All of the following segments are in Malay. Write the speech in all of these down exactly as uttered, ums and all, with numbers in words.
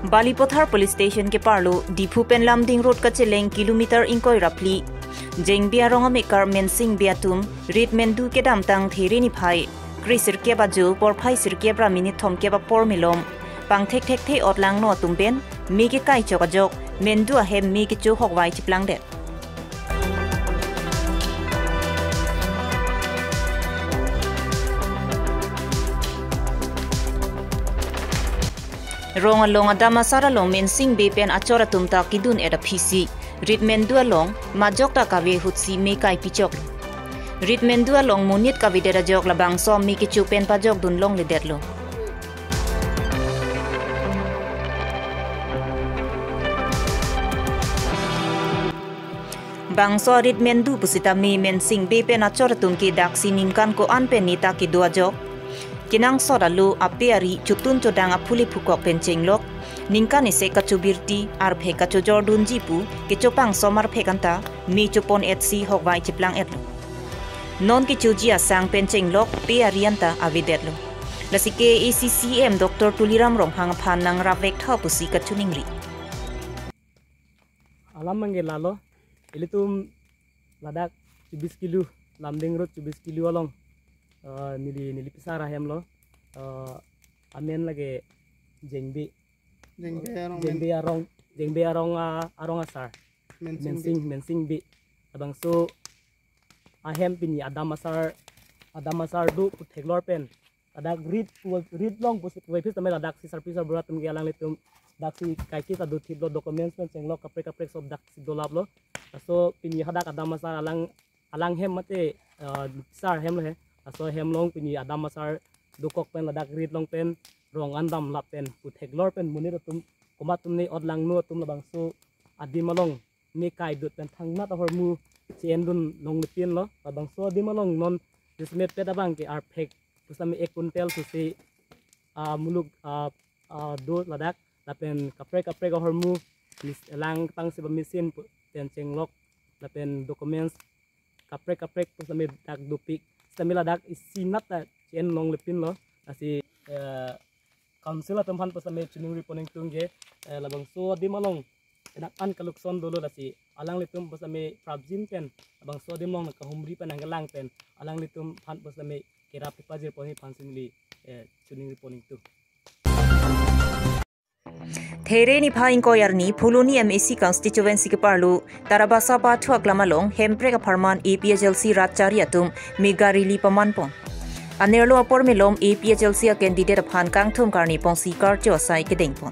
बालीपथार police station के पार्लो डिफू पेनलामदिंग रोड का चलेंग किलोमीटर इंकोई रफली जेंग बियारोंग मेकर मेनसिंग बियातुम रिट मेंदु के दामतांग थेरे निफाई क्रिसिर के बाजू पोरफाई सिर के ब्रा मिनिट थम के बा पोर मिलोम पांगथेक थेक थे ओतलांग नो तुमबेन मी के काई चोकजोक मेंदु अहेम मी के चो हकवाई चिपलांग दे Rong along adama sara long men sing be pen achora tumta kidun era phisi ritmen du along majok ta kawe hutsi me kai pichok ritmen du along munit kawe dera jok labang som mi ki chupen pa jok dun long le derlo bangso ritmen du pusita me men sing be pen achora tum ki dak siningkan ko an pen nita ki dua jok kinang sodalu apiari chutun chodang apuli phukok pencheng lok ningka ni se kachubirti ar phe kachu jordun jipu ke chopang somar phekanta mi chupon etsi hokwai chiplang etlo non ki chuji asang pencheng lok piarianta avidetlo lasike A C C M Dr Tuliram Rong hang phan nang ravek tha pusi kachuningri alam mange lalo ilitum ladak twenty kilo lamding road twenty kilo along nili nili pisara hem lo amen lagi jengbi jengbi arong jengbi arong arong asar mensing mensing bi abang so ahem pini adam asar adam asar du putheklor pen adak read read long pus wai phis tamela dak si service burat tum gelang litum dak si kai ki ta du thiblo documents pen chenglo kapre kapre sob dak si dolap lo so pini hadak adam asar alang alang hem mate sar hem lo he aso hemlong pini adam masar dukok pen ladak rit long pen rong andam lap pen putheklor pen munir tum komat tum ni odlang nu tum labang so adimalong mi kai dut pen thangna ta hormu chen dun long lepin lo labang so adimalong non dismet pet abang ke ar phek pusami ek kuntel su se a muluk a do ladak lapen kapre kapre ga hormu lang tang se bamisin pen chenglok lapen documents kapre kapre pusami dak dupik Tamila dak isinat ta chen long lepin lo asi council atamhan pasame chuning reporting tungge labang so di malong dak an kalukson dolo asi alang litum pasame prabjin pen labang so di mong ka humri pen anggalang pen alang litum phan pasame kera pipajir poni phansimli chuning reporting tu There ni phaing ko yarni Phuloni M A C constituency ke parlu Tarabasa pa thuak lamalong hempre ka farman A P H L C ratchari atum megarili pamanpon anerlo apor melom A P H L C candidate phan kang thum karni pong si kar cho sai ke dengpon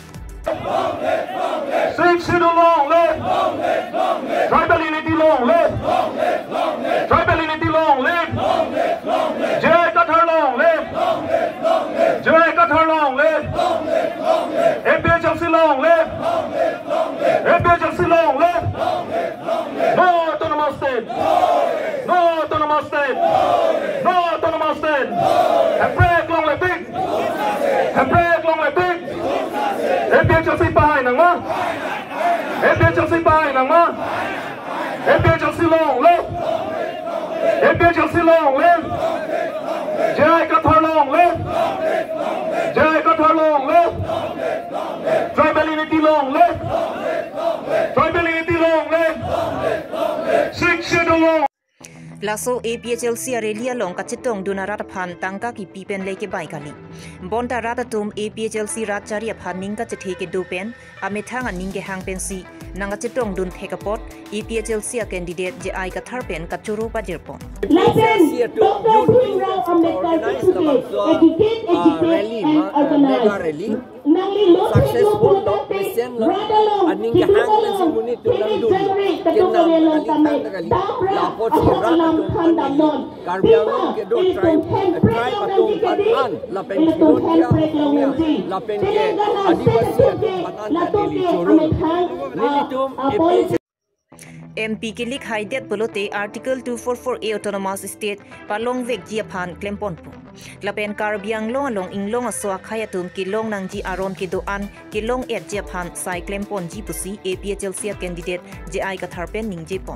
Tribalism long live Tribalism long live Jai Kathar long live Jai Kathar long live A P H L C long live A P H L C long live No autonomous state No autonomous state No autonomous state And break long live big And break long live big A P H L C behind nang ma A P H L C behind nang ma A P H L C long live A P H L C long live Jai Kathar long live Jai Kathar long live Tribalism long live Tribalism long live Six schedule long Laso A P H L C arelia long kachitong dunarat phan tangka ki pipen leke bai kali bonta ratatum A P H L C ratchari phan ningka chithe ke dupen amethang aning ke hang pensi nanga chitong dun thekapot A P H L C candidate je ai ka tharpen ka churu pa jirpon Listen, Doctor Bhimrao Ambedkar educate, educate and organize. Successful law, Christian law, aning kahang ng simunit tulang dun. Kinam kalitang nagali, lapot si Ratatung Panili, Karbiangon kedo tribe, tribe atong patan, lapen kilonya, lapen ke adivasi atong patan kanili churung. Nilitum ipis M P ke lik haidet bolote article two forty-four A autonomous state palong vek ji phan klempon pu lapen karbiang long long inglong aswa khayatum ki long nang ji aron ki do an ki long et ji phan sai klempon ji pusi A P H L C candidate je ai ka tharpen ning je pon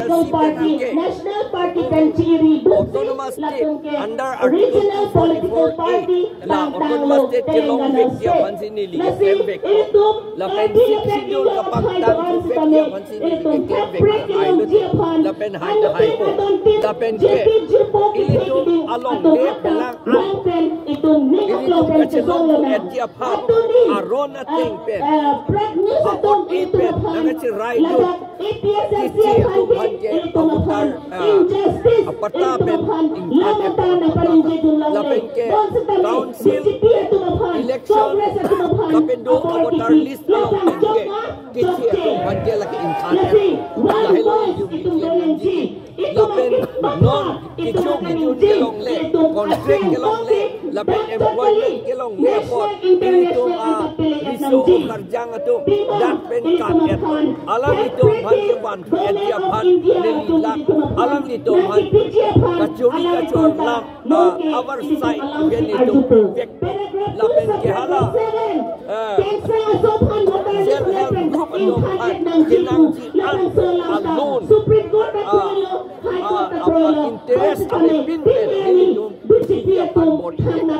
political party, national party kan ciri Autonomous state under regional political party la autonomous state ke long vek dia pan sini li kem vek la pen sidul kapang tang vek dia pan sini li kem vek ai lu la pen hai da hai ko la pen ke itu along le pelang itu ni itu kecilong et dia pa aron ateng pen apot pen na ci rai lu ci tu banje komutar apata pen la pen ke council election la pen do komutar list along pen ke ci tu banje la ke insan la hello you ji la pen non kichu kichu ke long le contract ke long le la pen employment ke long le por itu a riso kerja ngatu dan pen kaget alam itu banje ban et dia pan nelilak alam itu ban kacuri kacur lam our side ben itu vek la pen ke hala eh self help group along kinang ji an alone apa interest ada pin pen itu dia pan body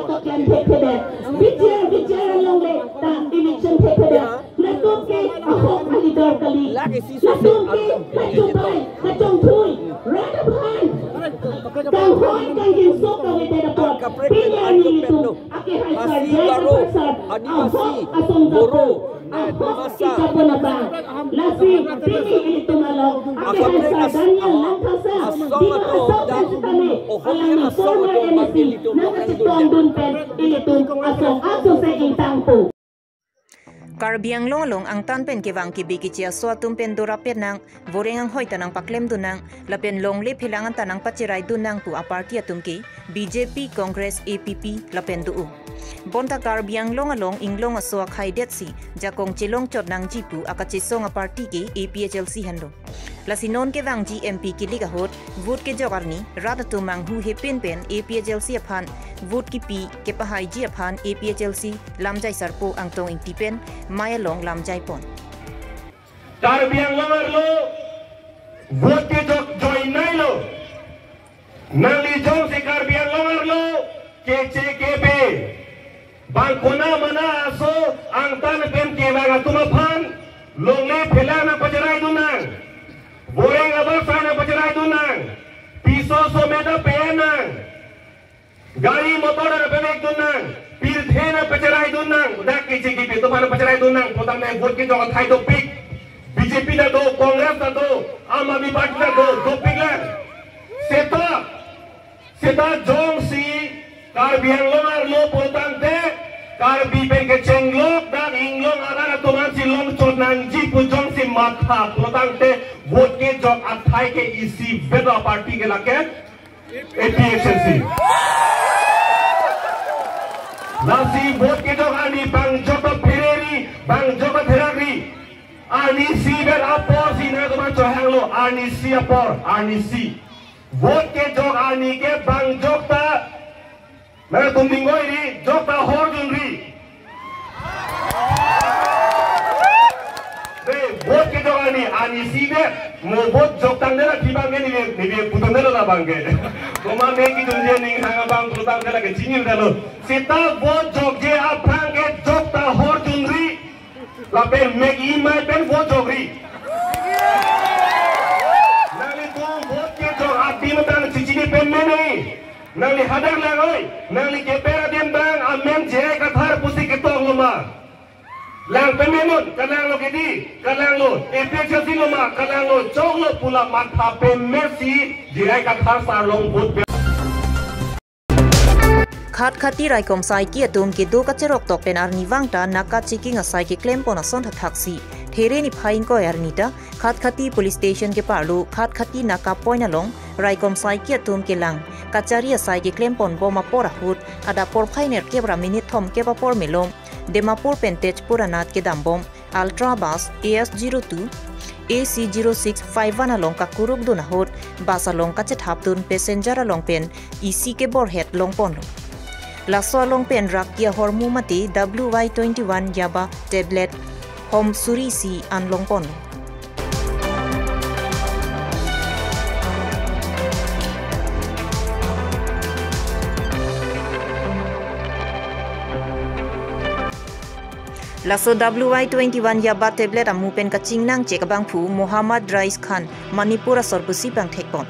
bicara bicara long le tak election paper lepas ke ahok ahli dor kali lagi sisa sen kacung kacung thui rada pan kang hoi kang insok kang ite dapat pilihan itu akhir masih baru adivasi guru masa lasi pilih itu malam akhir sadanya langkasa asong atau dan ohnya asong atau panggil itu dun pen itu asong asong sa intangpo Karbiang longlong ang tanpen kewang kibi kicia suatum pen dorapet nang boreng ang hoy tanang paklem dunang lapen longle philangan tanang pacirai dunang pu aparti atumki B J P Congress A P P lapen duu bonta Karbiang longalong inglong aswa khaidet si jakong chilong chot nang jipu akachisong aparti ke A P H L C hando lasinon kewang G M P kiliga hot vote ke jogarni radatumang hu he pen pen A P H L C aphan vote ki pi ke pahai ji aphan A P H L C lamjai sarpo ang tong intipen Maya long lam jai pon. Karbiang longar lo, vote ke jok join nai lo, nali jong si Karbiang longar lo, ke C K B, bangkona mana aso ang tan pen ke baga tumaphan, long le phelana pajarai dunang, boreng abal sana pajarai dunang, piso so meda peanang, gari motor na pemek dunang. Pilthena pacarai dunang, dak ke C K B tu mana pacarai dunang, potang naik vote ke jangan thai topik, B J P dah do, Congress dah do, Aam Aadmi Party dah do, topik lah. Seta, seta jong si Karbiang longar lo potang te, Karbi pen ke cenglok dan inglong ada tu masih long chot nangji pu jong si makha, potang te vote ke jong athai ke isi Beda Party ke lake A P H L C. Nasi vote ke jok ani bang Joko Ferrari, bang Joko Ferrari, ani si ber apor si na kama cohang lo, ani si apor, ani si. Vote ke jok ani ke bang Jok ta, mana tuminggo ini Jok ta hor junri. Be vote ke jok ani, ani si ber, mo vote Jok tang dera kibang ke ni ni ni putang dera la bang ke. Koma me ki junje ning hanga bang putang dera ke jinil dalo. Sita vote jok je apang ke jok ta hor junri lapen meg imai pen vote jokri nali tu vote ke jok api matan cicini pen mene nali hadar langoi nali ke pera dem bang amen je kathar pusi ke tong loma lang pemenun kalang lo kedi kalang lo efficiency loma kalang lo jok lo pula matha pen mercy je kathar sar long vote Khat khati rai kom sai ki atum ki do ka cherok tok pen arni wangta naka checking asai ki claim pon ason thaksi there ni phaing ko arnita khat khati police station ke parlu khat khati naka point along rai kom sai ki atum ke lang kachari asai ki claim pon boma pora hut ada por phainer ke bra minute thom ke ba por melom demapur pentage puranat ke dambom ultra bus A S zero two A C zero six five one along ka kuruk dun hot bus along ka chethap dun passenger along pen E C ke bor het long pon Laso long pen rak kia hormu mati W Y twenty-one yaba tablet hom suri si an long pon Laso W Y twenty-one ya ba tablet amu pen kaching nang che kabang phu Muhammad Rais Khan Manipura sorbusi bang thekpon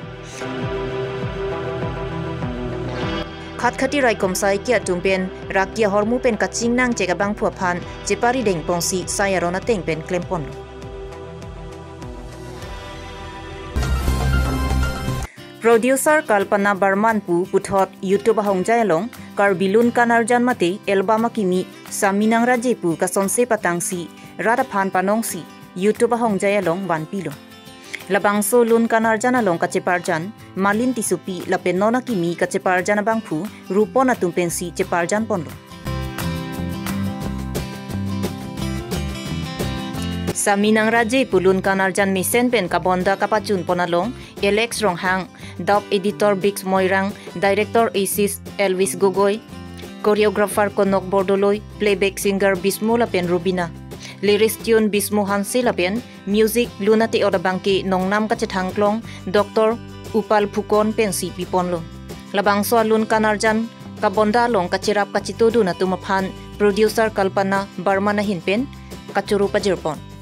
khat khati rai komsai kia tumpen rakia hormu pen kaching nang che kabang phu phan chepari deng pongsi sayarona teng pen klempon Producer Kalpana Barman pu puthot YouTube hongjayalong Karbilun Kanarjan mate Elbama kimi Saminang Raje pu kasonse patangsi Rada phan panongsi YouTube hongjayalong banpilo Labangso Lun Kanarjan along kacheparjan Malin tisupi lapenona kimi kacheparjan bangphu Rupona tumpensi cheparjan ponlo Saminang Raje pulun Kanarjan misen pen kabonda kapachun ponalong Alex Ronghang Dub Editor Bix Moirang Director Asis Elvis Gogoi Choreographer Konok Bordoloy Playback Singer Bismo Lapen Rubina Lyrics Tune Bismo Hansi Lapen Music Lunati Odabangke Nongnam Kachetangklong Doctor Upal Pukon Pensi Piponlo Labangso Lun Kanarjan Kabonda Long Kachirap Kachitodu Natumaphan Producer Kalpana Barmana Hinpen Kachuru Pajirpon